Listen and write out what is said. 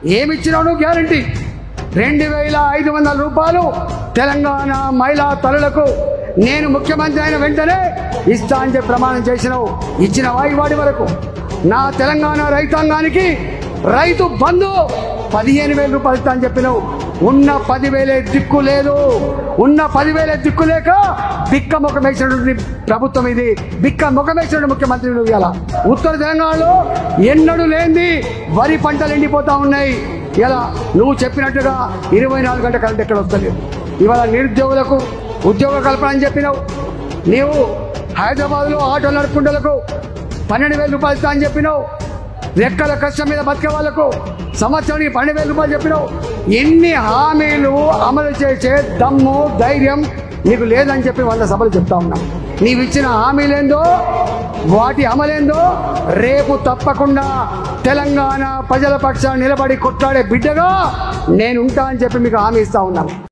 ఏమిచ్చినావు guarantee? 2500 రూపాయలు తెలంగాణ మహిళా తల్లులకు నేను ముఖ్యమంత్రి అయిన వెంటనే ఇస్తా అని చెప్పి ప్రమాణం చేసినావు. ఇచ్చినవా ఇవాడి వరకు? నా తెలంగాణ రైతాంగానికి రైతు బంధు 15,000 రూపాయలు ఇస్తా అని చెప్పినావు. ఉన్న 10,000 దిక్కు లేదు. ఉన్న 10,000 దిక్కు లేక బిక్క ముఖం వేసినటువంటి ప్రభుత్వం ఇది. బిక్క ముఖం వేసినటువంటి ముఖ్యమంత్రి నువ్వు. ఇలా ఉత్తర తెలంగాణలో ఎన్నడూ లేనిది వరి పంటలు ఎండిపోతా ఉన్నాయి. ఇలా నువ్వు చెప్పినట్టుగా 24 గంటల కరెంట్ ఎక్కడ వస్తలేదు. ఇవాళ నిరుద్యోగులకు ఉద్యోగ కల్పన అని చెప్పినావు. నీవు హైదరాబాద్లో ఆటో నడుపుకుంటలకు 12,000 రూపాయలు ఇస్తా అని చెప్పినావు. రెక్కల కష్టం మీద బతికే వాళ్లకు సంవత్సరానికి 12,000 రూపాయలు చెప్పినావు. ఎన్ని హామీలు అమలు చేసే దమ్ము ధైర్యం నీకు లేదని చెప్పి 100 సభలు చెప్తా ఉన్నాం. నీవు ఇచ్చిన హామీలేందో వాటి అమలేందో రేపు తప్పకుండా తెలంగాణ ప్రజల పక్షాన నిలబడి కొట్లాడే బిడ్డగా నేను ఉంటా అని చెప్పి మీకు హామీ ఇస్తా ఉన్నాను.